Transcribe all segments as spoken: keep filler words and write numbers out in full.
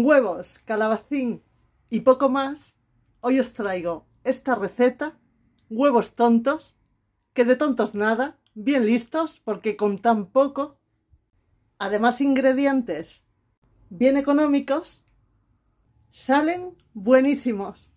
huevos, calabacín y poco más, hoy os traigo esta receta, huevos tontos, que de tontos nada, bien listos porque con tan poco, además ingredientes bien económicos, salen buenísimos.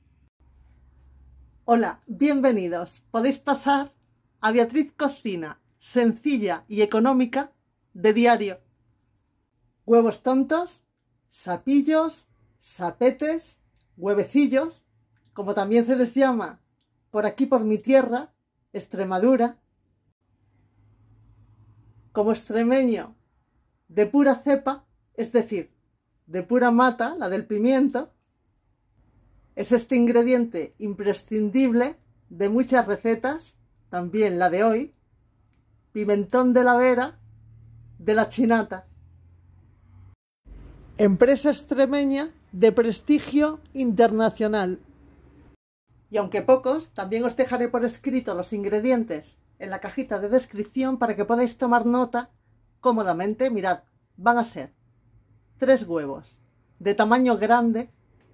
Hola, bienvenidos. Podéis pasar a Beatriz Cocina, sencilla y económica, de diario. Huevos tontos, sapillos, sapetes, huevecillos, como también se les llama por aquí por mi tierra, Extremadura. Como extremeño de pura cepa, es decir, de pura mata, la del pimiento, es este ingrediente imprescindible de muchas recetas, también la de hoy, pimentón de la Vera de la Chinata. Empresa extremeña de prestigio internacional. Y aunque pocos, también os dejaré por escrito los ingredientes en la cajita de descripción para que podáis tomar nota cómodamente. Mirad, van a ser tres huevos de tamaño grande,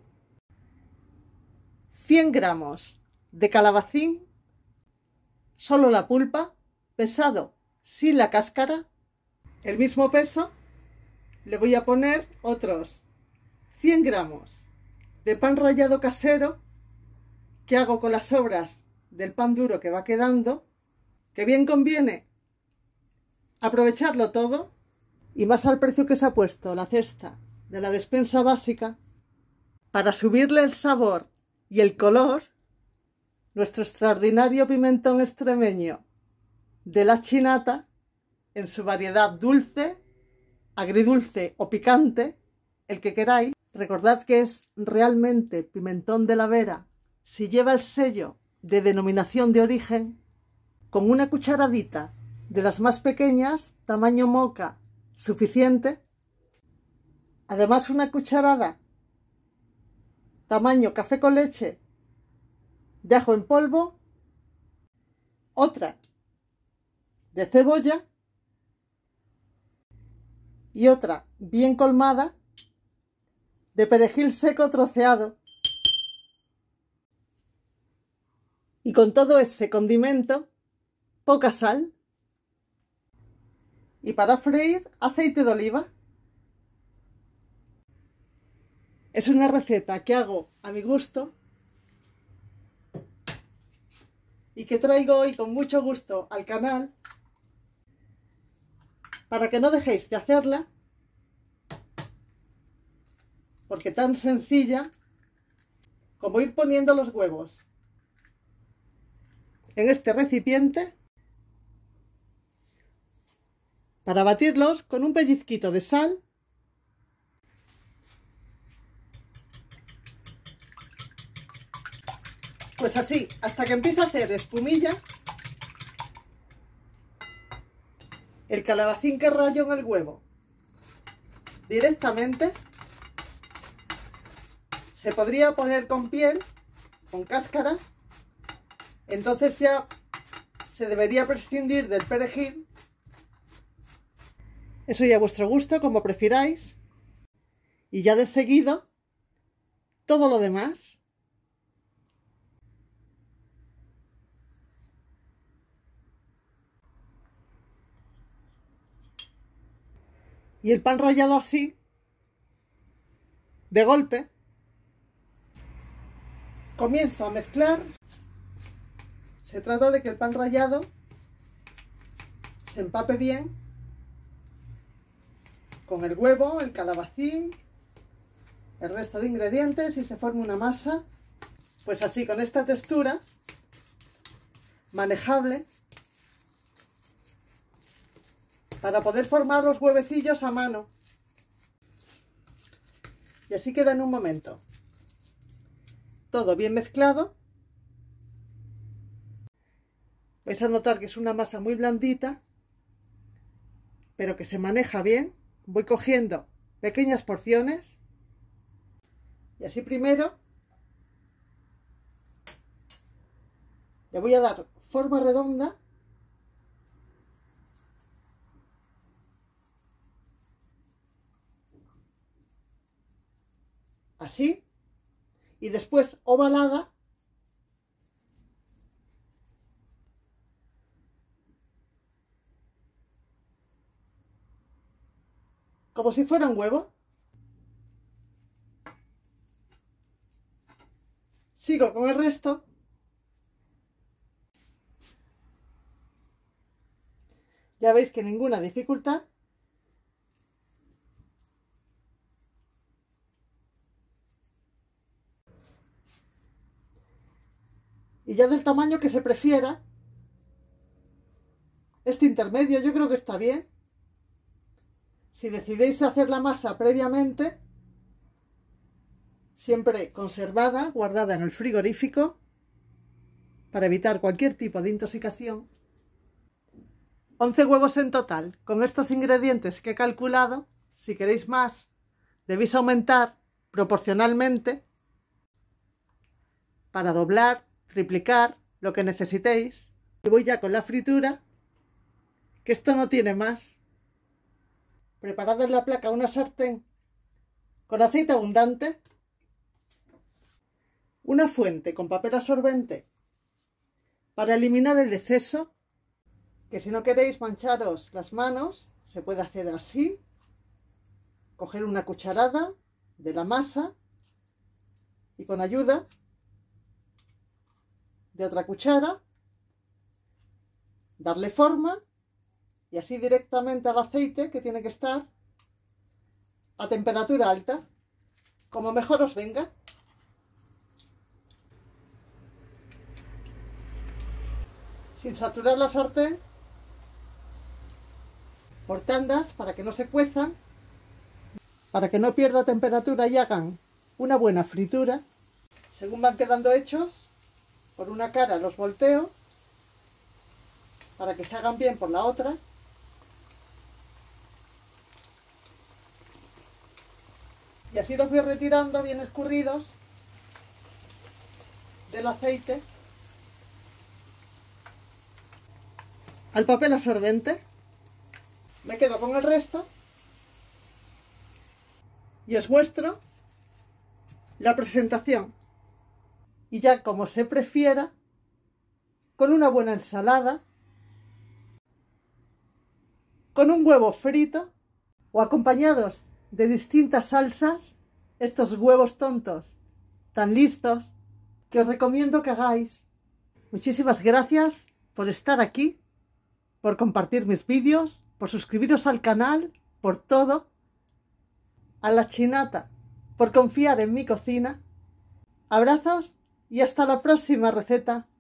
cien gramos de calabacín, solo la pulpa, pesado sin la cáscara. El mismo peso le voy a poner otros cien gramos de pan rallado casero que hago con las sobras del pan duro que va quedando, que bien conviene aprovecharlo todo, y más al precio que se ha puesto la cesta de la despensa básica, para subirle el sabor y el color, nuestro extraordinario pimentón extremeño de la Chinata, en su variedad dulce, agridulce o picante, el que queráis. Recordad que es realmente pimentón de la Vera si lleva el sello de denominación de origen, con una cucharadita de las más pequeñas, tamaño moca, suficiente. Además, una cucharada tamaño café con leche de ajo en polvo, otra de cebolla y otra bien colmada de perejil seco troceado. Y con todo ese condimento, poca sal. Y para freír, aceite de oliva. Es una receta que hago a mi gusto y que traigo hoy con mucho gusto al canal para que no dejéis de hacerla, porque tan sencilla como ir poniendo los huevos en este recipiente para batirlos con un pellizquito de sal, pues así, hasta que empiece a hacer espumilla. El calabacín que rayo en el huevo directamente se podría poner con piel, con cáscara. Entonces ya se debería prescindir del perejil. Eso ya a vuestro gusto, como prefiráis. Y ya de seguido, todo lo demás. Y el pan rallado así, de golpe. Comienzo a mezclar. Se trata de que el pan rallado se empape bien con el huevo, el calabacín, el resto de ingredientes y se forme una masa, pues así, con esta textura manejable, para poder formar los huevecillos a mano. Y así queda en un momento. Todo bien mezclado. Vais a notar que es una masa muy blandita, pero que se maneja bien. Voy cogiendo pequeñas porciones. Y así primero le voy a dar forma redonda. así, y después ovalada, como si fuera un huevo. Sigo con el resto. Ya veis que ninguna dificultad. Y ya del tamaño que se prefiera. Este intermedio yo creo que está bien. Si decidéis hacer la masa previamente, siempre conservada, guardada en el frigorífico, para evitar cualquier tipo de intoxicación. once huevos en total. Con estos ingredientes que he calculado, si queréis más, debéis aumentar proporcionalmente para doblar, triplicar, lo que necesitéis. Y voy ya con la fritura, que esto no tiene más. Preparad en la placa una sartén con aceite abundante, una fuente con papel absorbente para eliminar el exceso, que si no queréis mancharos las manos, se puede hacer así, coger una cucharada de la masa y con ayuda de otra cuchara, darle forma y así directamente al aceite, que tiene que estar a temperatura alta, como mejor os venga. Sin saturar la sartén, por tandas para que no se cuezan, para que no pierda temperatura y hagan una buena fritura. Según van quedando hechos, por una cara los volteo para que se hagan bien por la otra. Y así los voy retirando bien escurridos del aceite al papel absorbente. Me quedo con el resto y os muestro la presentación. Y ya como se prefiera, con una buena ensalada, con un huevo frito o acompañados de distintas salsas, estos huevos tontos tan listos que os recomiendo que hagáis. Muchísimas gracias por estar aquí, por compartir mis vídeos, por suscribiros al canal, por todo. A la chinata, por confiar en mi cocina. Abrazos y hasta la próxima receta.